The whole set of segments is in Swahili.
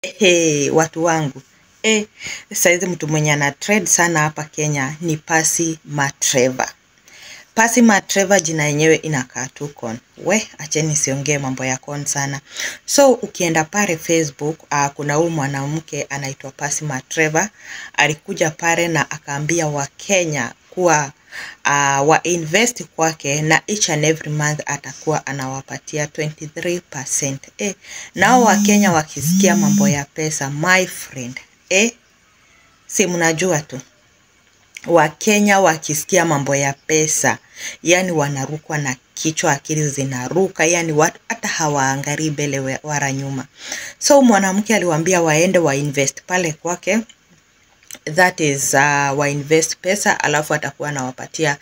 Watu wangu. Saizi mtu mwenye ana trade sana hapa Kenya ni Pasi Matreva. Pasi Matreva jina yenyewe inakaa tu con. Acheni siongee mambo ya con sana. So ukienda pale Facebook, kuna huyu mwanamke anaitwa Pasi Matreva. Alikuja pale na akaambia wa Kenya kuwa wa invest kwake na each and every month atakuwa anawapatia 23%. Nao wa Kenya wakisikia mambo ya pesa, my friend, si mnajua tu. Wa Kenya wakisikia mambo ya pesa, yani wanarukwa na kichwa, akili zinaruka, yani watu hata hawaangalii mbele wala nyuma. So mwanamke aliwaambia waende wa invest pale kwake. That is wa invest pesa, alafu atakuwa anawapatia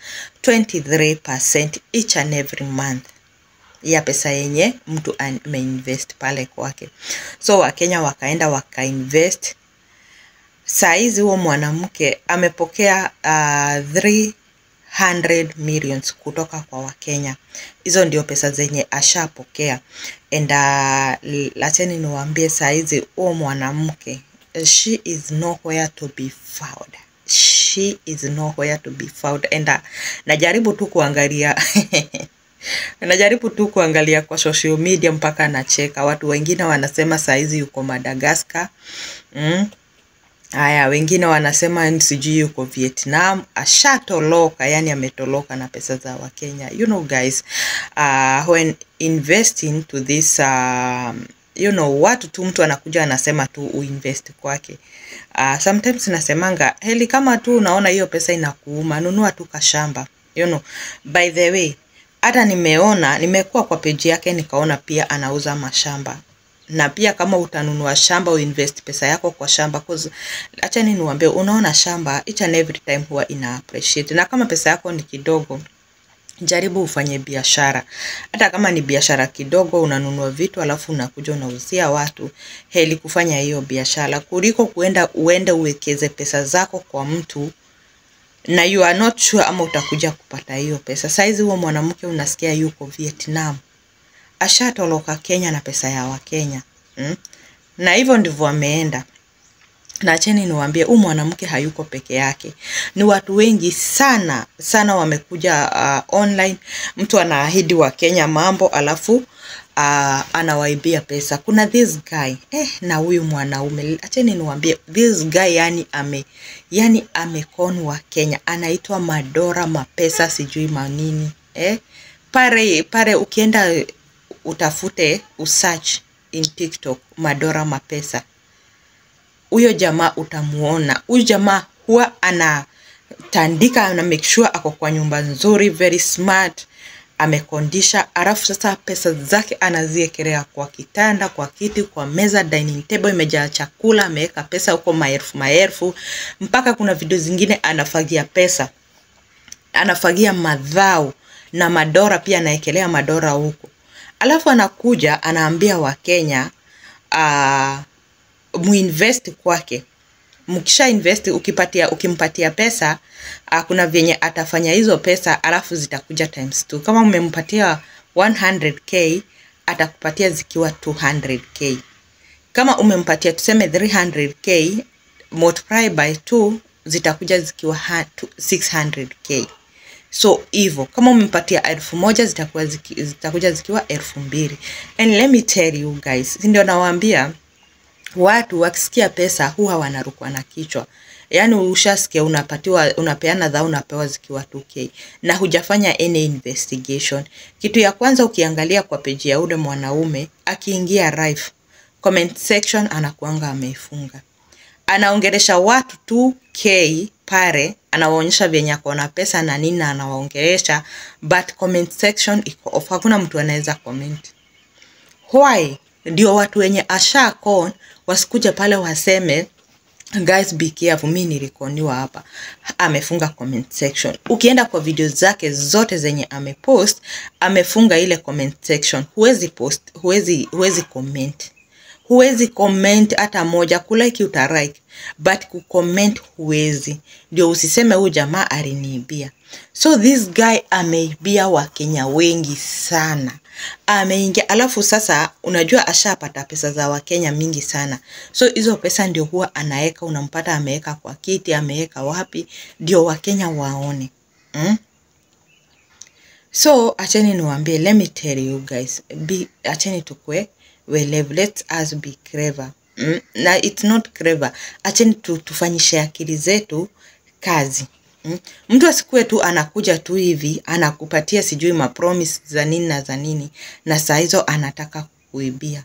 23% each and every month ya pesa yenye mtu ameinvest pale kwake. So Wakenya wakaenda wakainvest. Saizi huo mwanamke amepokea 300 millions kutoka kwa Wakenya. Hizo ndio pesa zenye ashapokea. And lacheni niwaambie saizi huo mwanamke, she is nowhere to be found. She is nowhere to be found. And najaribu tu kuangalia najaribu tu kuangalia kwa social media mpaka nacheka. Watu wengine wanasema saizi yuko Madagascar. Haya, wengine wanasema sijui yuko Vietnam. Ashatoloka, yani ametoloka na pesa za Wakenya. You know guys, when investing to this watu tu mtu anakuja anasema tu uinvest kwake. Sometimes nasemanga, heli kama tu unaona hiyo pesa inakuuma, nunua tu kashamba. By the way, hata nimekuwa kwa page yake nikaona pia anauza mashamba. Na pia kama utanunua shamba uinvest pesa yako kwa shamba, cause achani niwaambie, unaona shamba each and every time huwa ina appreciate. Na kama pesa yako ni kidogo, jaribu ufanye biashara. Hata kama ni biashara kidogo, unanunua vitu alafu unakuja unauzia watu, heli kufanya hiyo biashara kuliko uende uwekeze pesa zako kwa mtu na you are not sure ama utakuja kupata hiyo pesa. Saizi huo mwanamke unasikia yuko Vietnam. Ashatoloka Kenya na pesa ya Wakenya. Na hivyo ndivyo ameenda. Na acheni niwaambie, huyu mwanamke hayuko peke yake. Ni watu wengi sana sana wamekuja online. Mtu anaahidi Wakenya mambo alafu anawaibia pesa. Kuna this guy na huyu mwanaume, acheni niwaambie, this guy yani amekon wa Kenya. Anaitwa Madora Mapesa sijui manini. Pare ukienda utafute usearch in TikTok Madora Mapesa, huyo jamaa utamuona. Huyo jamaa huwa anatandika na make sure ako kwa nyumba nzuri, very smart, amekondisha. Alafu sasa pesa zake anaziekelea kwa kitanda, kwa kiti, kwa meza, dining table imejaa chakula, ameweka pesa huko maelfu. Mpaka kuna video zingine anafagia pesa, anafagia madhao na madora pia anaekelea madora huko. Alafu anakuja anaambia Wakenya muinvest kwake. Mkisha invest, ukimpatia pesa, kuna vyenye atafanya hizo pesa alafu zitakuja times 2. Kama umempatia 100k, atakupatia zikiwa 200k. Kama umempatia tuseme 300k, multiply by 2, zitakuja zikiwa 600k. So hivyo kama umempatia 1000 zitakuja zikiwa 2000. And let me tell you guys, ndio nawaambia watu wakisikia pesa huwa wanarukwa na kichwa. Yani ushasikia unapeana dhao unapewa zikiwa 2k na hujafanya any investigation. Kitu ya kwanza ukiangalia kwa page ya ule mwanaume, akiingia live comment section anakuanga ameifunga. Anaongelesha watu 2k pare, anawaonyesha vyenye ako na pesa na nini anawaongelesha, but comment section iko off, hakuna mtu anaweza comment. Why? Ndio watu wenye ashakon wasikuje pale waseme guys be careful, mimi nilikoniwa hapa. Amefunga comment section. Ukienda kwa video zake zote zenye amepost, amefunga ile comment section. Huwezi post, huwezi comment. Huwezi comment hata moja, kulike utalike, but kucomment huwezi. Ndio usiseme huyu jamaa aliniibia. So this guy ameibia Wakenya wengi sana. ameingia, alafu sasa unajua ashapata pesa za Wakenya mingi sana, so hizo pesa ndio huwa anaeka, unampata ameeka kwa kiti, ameeka wapi, ndio Wakenya waone. So acheni niwaambie, let me tell you guys, acheni tukue welevu, let us be clever. Na it's not clever, acheni tufanyishe akili zetu kazi. Mtu asikue tu anakuja tu hivi, anakupatia sijui mapromise za nini na za nini, na saa hizo anataka kuibia.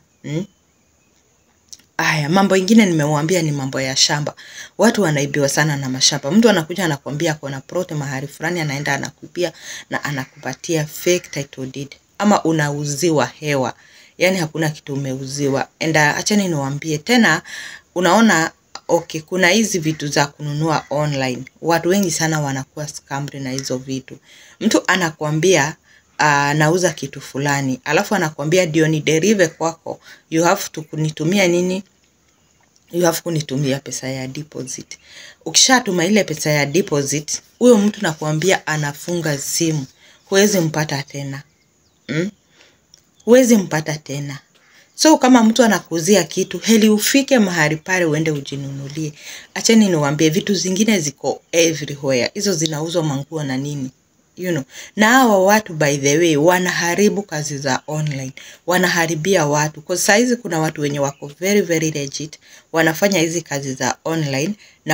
Aya, mambo ingine nimewambia ni mambo ya shamba. Watu wanaibiwa sana na mashamba. Mtu anakuja anakuambia kuna plot mahali fulani, anaenda anakuibia na anakupatia fake title deed. Ama unauziwa hewa. Yani hakuna kitu umeuziwa. Enda acheni niwaambie tena, unaona okay, kuna hizi vitu za kununua online. Watu wengi sana wanakuwa scammed na hizo vitu. Mtu anakuambia nauza kitu fulani, alafu anakuambia ndio ni derive kwako, you have to kunitumia nini, you have kunitumia pesa ya deposit. Ukishatuma ile pesa ya deposit, huyo mtu nakuambia anafunga simu, huwezi mpata tena. Huwezi mpata tena. So kama mtu anakuuzia kitu, heli ufike mahali pale uende ujinunulie. Acheni niwaambie, vitu zingine ziko everywhere. Hizo zinauzwa manguo na nini, you know. Na hawa watu by the way wanaharibu kazi za online, wanaharibia watu. Kwa saizi kuna watu wenye wako very very legit, wanafanya hizi kazi za online na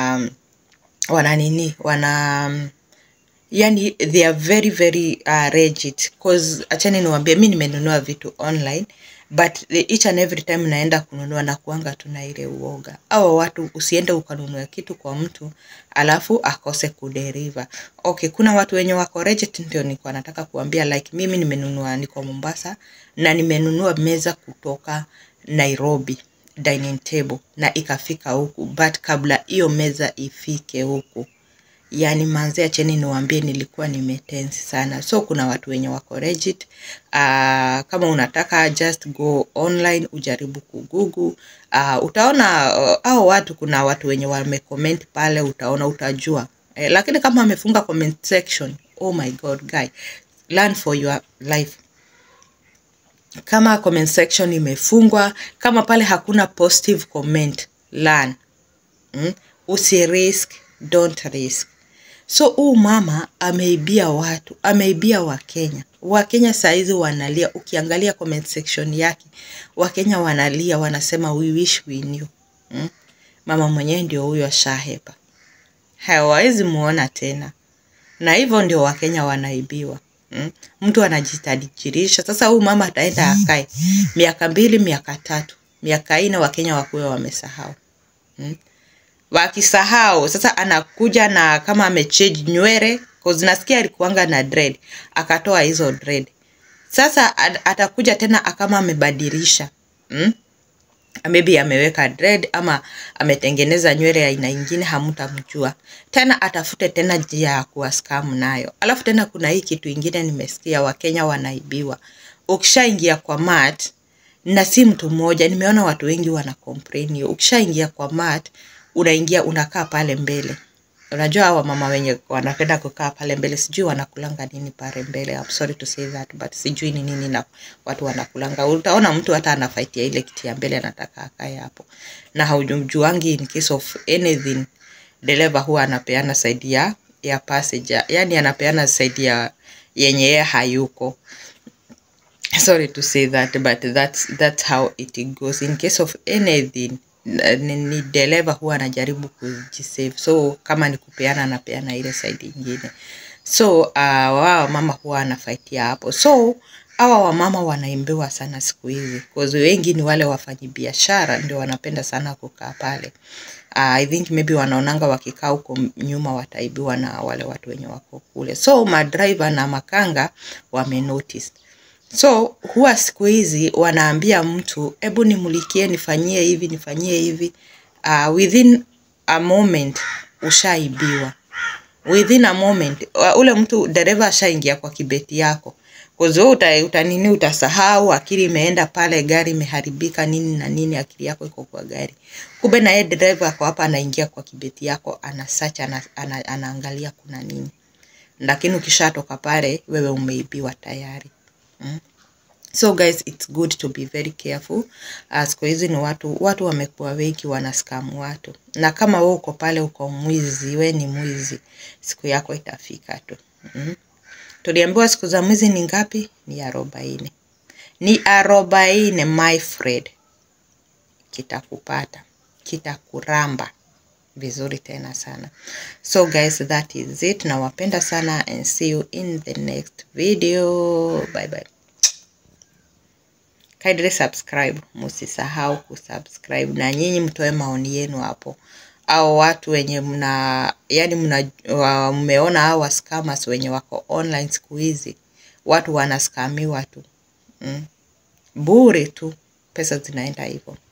yani they are very very legit. Cause achani niwaambie, mimi nimenunua vitu online, but each and every time naenda kununua na kuanga tuna ile uoga. Hawa watu usiende ukanunua kitu kwa mtu alafu akose kuderiva. Okay, kuna watu wenye wako legit, ndio niko nataka kuambia, like mimi nimenunua, niko Mombasa na nimenunua meza kutoka Nairobi, dining table, na ikafika huku, but kabla hiyo meza ifike huku, yani manze acheni niwaambie nilikuwa nimetense sana. So kuna watu wenye wako legit. Kama unataka just go online, ujaribu kugoogle, utaona hao watu, kuna watu wenye wamecomment pale, utaona, utajua. Lakini kama amefunga comment section, oh my god guy, learn for your life. Kama comment section imefungwa, kama pale hakuna positive comment, learn. Usirisk, don't risk. So mama ameibia watu, ameibia Wakenya. Wakenya saizi wanalia, ukiangalia comment section yake, Wakenya wanalia, wanasema we wish we knew. Mama mwenyewe ndio huyo shahepa, hawawezi muona tena. Na hivyo ndio Wakenya wanaibiwa. Mtu anajitajirisha. Sasa mama ataenda akae miaka 2, miaka 3, miaka 4, Wakenya wakuwe wamesahau. Wakisahau, sasa anakuja na kama amechange nywele, cause nasikia alikuanga na dread, akatoa hizo dread. Sasa atakuja tena kama amebadilisha. Maybe ameweka dread ama ametengeneza nywele ya aina nyingine, hamtamjua. Tena atafute tena njia ya kuwascam nayo. Alafu tena kuna hii kitu ingine nimesikia, Wakenya wanaibiwa. Ukishaingia kwa mat, na si mtu mmoja, nimeona watu wengi wana complain hiyo. Ukishaingia kwa mat, unaingia unakaa pale mbele. Unajua hawa mama wenye wanapenda kukaa pale mbele, sijui wanakulanga nini pale mbele. I'm sorry to say that, but sijui ni nini na watu wanakulanga. Utaona mtu hata anafightia ile kiti ya mbele, anataka akae hapo. Na haujumjuangi in case of anything, dereva huwa anapeana side ya passenger. Yani anapeana side ya yenye yeye hayuko. Sorry to say that, but that's how it goes. In case of anything, ni dereva huwa anajaribu kujisave. So kama ni kupeana, anapeana ile side nyingine. So wao mama huwa anafightia hapo. So hawa wamama wanaimbiwa sana siku hizi, cause wengi ni wale wafanyabiashara ndio wanapenda sana kukaa pale. I think maybe wanaonanga wakikaa huko nyuma wataibiwa na wale watu wenye wako kule. So madriver na makanga wamenotice. So huwa siku hizi wanaambia mtu, hebu nimulikie, nifanyie hivi, nifanyie hivi. Within a moment ushaibiwa. Within a moment ule mtu dereva ashaingia kwa kibeti yako. Kozo utanini, utasahau, akili imeenda pale, gari imeharibika nini na nini, akili yako iko kwa gari. Kumbe na yeye dereva kwa hapa anaingia kwa kibeti yako, anasearch, anaangalia kuna nini. Lakini ukishatoka pale wewe umeibiwa tayari. So guys, it's good to be very careful. Siku hizi ni watu wamekuwa wengi wana scam watu. Na kama wewe uko pale uko mwizi, wewe ni mwizi, siku yako itafika tu. Tuliambiwa siku za mwizi ni ngapi? Ni 40. Ni 40 my friend. Kitakupata, kitakuramba vizuri tena sana. So guys, that is it. Nawapenda sana and see you in the next video. Bye bye. Kindly subscribe, msisahau kusubscribe, na nyinyi mtoe maoni yenu hapo. Au watu wenye mmeona hao scammers wenye wako online siku hizi, watu wanaskamiwa tu. Bure tu, pesa zinaenda hivyo.